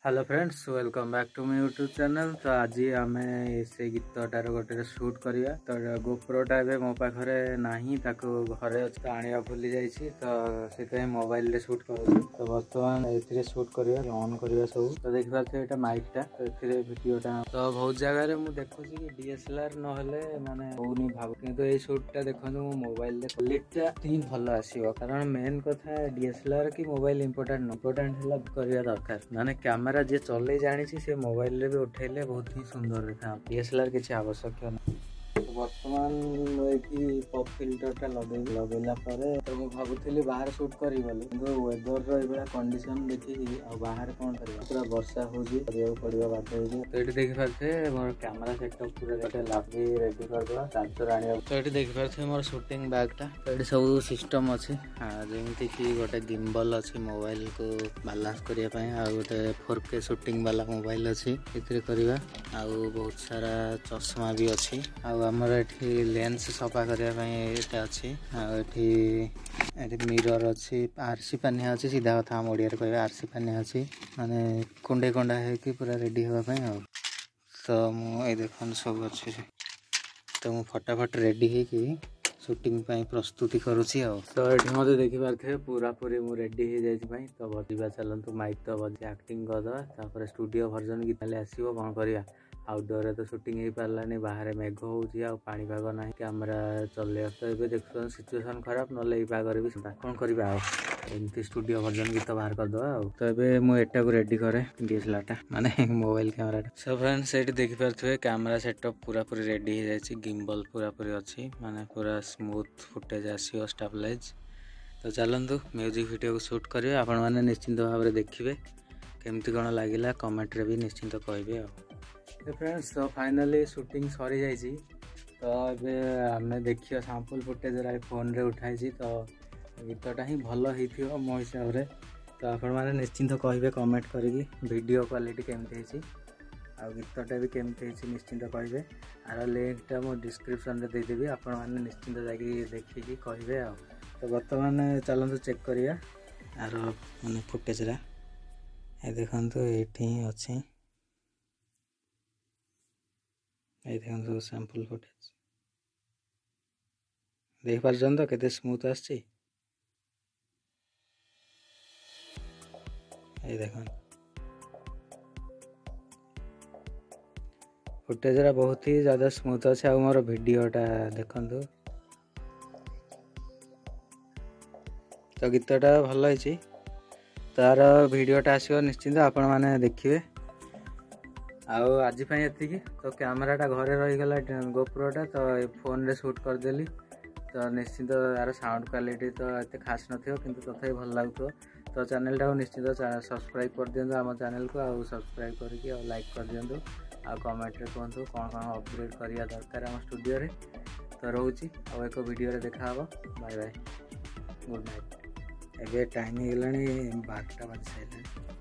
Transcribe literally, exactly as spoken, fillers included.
Hello friends, welcome back to my YouTube channel. तो आज आम से गीतटार गोटे शूट करिया। तो गोप्रोटा ए मो पाखे नहीं घरे अच्छे आने भूली जाइए, तो से मोबाइल रे शूट कर। तो बर्तमान ए शूट करिया ऑन करिया सब। तो देख पारे ये माइकटा, तो ये वीडियोटा तो बहुत जगह मुझे देखुँ कि डीएसएलआर नहले माने होनी भाव, किंतु ये शूटटा देखो मो मोबाइल क्वालिटीटा ही भल आसो। कारण मेन कथा डीएसएलआर कि मोबाइल इंपोर्टेंट इंपोर्टेंट है करवा दरकार। माने कैमरा जी चल जानी से मोबाइल रे भी उठेले बहुत ही सुंदर देखा। डीएसएलआर किसी आवश्यक नहीं। तो बर्तमान मुझे पॉप फिल्टरटा लगे लगेला परे तो मैं भावुली बाहर शूट करी वेदर रा कंडीशन देखिए आ बाहर कौन करवा पूरा वर्षा होगी पड़ो बाध्य हो। तो ये देख पारे मोर कैमरा सेटअप पूरा लगे रेडी करदेवा चार्जर आने। तो ये देख पारे मोर शूटिंग बैगटा। तो ये सब सिस्टम अच्छी जमीती कि गोटे गिम्बल अच्छी मोबाइल को बालांस करने आ गोटे फोर के शूटिंग वाला मोबाइल अच्छी करवा आ बहुत सारा चश्मा भी अच्छी आ आमर ये लेंस सफा करने अच्छी ये मिरर अच्छी आरसी पानिया अच्छी सीधा कथा आम ओडिया कह आरसी पानिया अच्छी माने कुंडे कुंडा है पूरा रेडी होगापी। तो मुझे देख सब अच्छे तो मुझे फटाफट रेडी होगी शूटिंग प्रस्तुति करुँची। तो ये मत देखिपे पूरा पूरी मुझे रेडी हो जाए। तो बजा चलतु माइक तो बजे एक्टिंग करदे स्टूडियो वर्जन गीत आसो कौन करवा। आउटडोर तो शूटिंग हो पारानी बाहर मेघ हो पाग ना कैमेरा चले। तो ये देखो सिचुएसन खराब ना पागे भी कौन करवा एमती स्टूडियो वर्जन गीत बाहर करदे। तो ये मुझे रेडी करे डीएसएलआर माने मोबाइल कैमरा। सो फ्रेंड्स ये देखिपे कैमरा सेटअप पूरा पूरी रेडी हो जाए। गिम्बल पूरा पूरी अच्छी माने पूरा स्मूथ फुटेज आसो स्टेबलाइज। तो चलतु म्यूजिक वीडियो को शूट करेंगे। आपण मैंने निश्चिंत भाव में देखिए केमती कौन लगे कमेंट रे भी निश्चिंत कहे। तो फ्रेंड्स तो फाइनली शूटिंग सरी जाइए। तो ये आम देखिए सैंपल फुटेज फोन रे उठाई। तो गीतटा ही भल हो मो हिसाब से। तो आपण मैंने निश्चिंत कहे कमेंट करी वीडियो क्वालिटी केमती आ गीतटा भी केमती निश्चिंत कहे। आर लिंकटा मो डिस्क्रिप्शन रे देदेवी आपण मैंने निश्चिंत जाकि देखिए कहे। आ तो बर्तमान चलते चेक करिया आर माने फुटेज रा ए देखंतु एठी ही अछि। ए देखंतु सैंपल फुटेज देख पारछन तो केते स्मूथ आछि। ए देखन फुटेज रा बहुत ही ज्यादा स्मूथ अछि। आ मोर वीडियोटा देखंतु तो गीतटा भल है। तार वीडियोटा आसो निश्चिंत आपण मैंने देखिए। आज ये तो कैमराटा घरे रहीगला गोप्रोटा। तो फोन रे शूट करदेली। तो निश्चिंत यार साउंड क्वालिटी तो एत खास नथियो किंतु तथापि भल लागुथो। तो चैनल टा निश्चिंत सब्सक्राइब कर दियंतु आम चैनल को आ सब्सक्राइब करके लाइक कर दियंतु आ कमेंट रे कहतु कौन कौन अपग्रेड करिया दरकार आम स्टूडियो रे। तो रोची आ एक वीडियो रे देखा हबो। Bye bye, good night. एबे टाइम हो गलानी बारटा बज सारे।